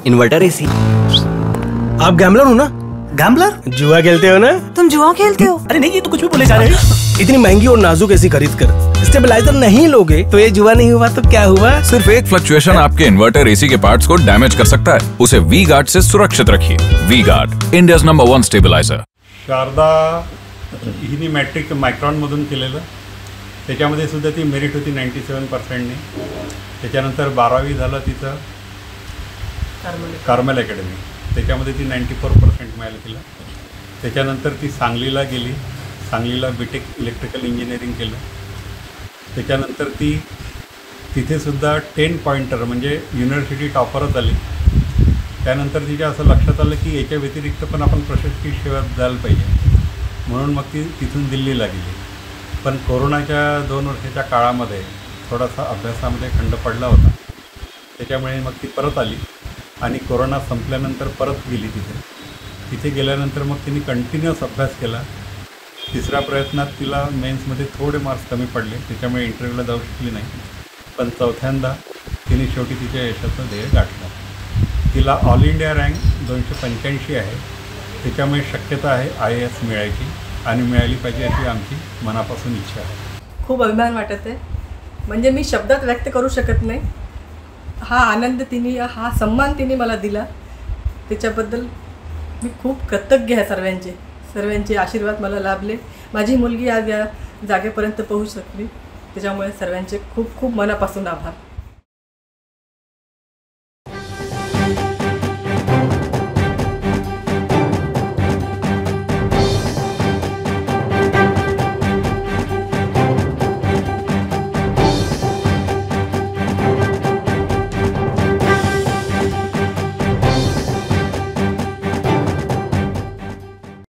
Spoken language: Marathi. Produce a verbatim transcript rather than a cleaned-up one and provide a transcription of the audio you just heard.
Inverter AC. आप गैम्बलर हो ना? गैम्बलर? जुआ खेलते हो ना? तुम जुआ खेलते हो? अरे नहीं, ये तो कुछ भी बोले जा रहे हैं। इतनी महंगी और नाजुक एसी खरीद कर स्टेबलाइजर नहीं लोगे तो ये जुआ नहीं हुआ तो क्या हुआ? सिर्फ एक फ्लक्चुएशन आपके इन्वर्टर एसी के पार्ट्स को डैमेज कर सकता है। उसे वी गार्ड से सुरक्षित रखिए। V guard, India's number one stabiliser. Sharda हिने मॅट्रिक मायक्रॉनमधून केलेलं, त्याच्यामध्ये सुद्धा ती मेरिट होती नाईंटी सेवन पर्सेंटने. त्याच्यानंतर बारावी झालं तिचं कार्मेल अकॅडमी, त्याच्यामध्ये ती नाईंटी फोर पर्सेंट मिळाले तिला. त्याच्यानंतर ती सांगलीला गेली, सांगलीला बी टेक इलेक्ट्रिकल इंजिनिअरिंग केलं. त्याच्यानंतर ती तिथेसुद्धा टेन पॉईंटर म्हणजे युनिव्हर्सिटी टॉपरच आली. त्यानंतर तिच्या असं लक्षात आलं की याच्या व्यतिरिक्त पण आपण प्रशासकीय सेवा द्यायला पाहिजे, म्हणून मग ती तिथून दिल्लीला गेली. पण कोरोनाच्या दोन वर्षाच्या काळामध्ये थोडासा अभ्यासामध्ये खंड पडला होता, त्याच्यामुळे मग ती परत आली आणि कोरोना संपल्यानंतर परत गेली तिथे. तिथे गेल्यानंतर मग तिने कंटिन्युअस अभ्यास केला. तिसऱ्या प्रयत्नात तिला मेन्समध्ये थोडे मार्क्स कमी पडले, त्याच्यामुळे इंटरव्ह्यूला जाऊ शकली नाही. पण चौथ्यांदा तिने शेवटी तिच्या यशाचं ध्येय गाठलं. तिला ऑल इंडिया रँक दोनशे पंच्याऐंशी आहे, त्याच्यामुळे शक्यता आहे आय ए एस मिळायची आणि मिळाली पाहिजे अशी आमची मनापासून इच्छा आहे. खूप अभिमान वाटत आहे, म्हणजे मी शब्दात व्यक्त करू शकत नाही. हा आनंद तिने, हा सन्मान तिने मला दिला, त्याच्याबद्दल मी खूप कृतज्ञ आहे. सर्वांचे सर्वांचे आशीर्वाद मला लाभले. माझी मुलगी आज या जागेपर्यंत पोहोचू शकली, त्याच्यामुळे सर्वांचे खूप खूप मनापासून आभार.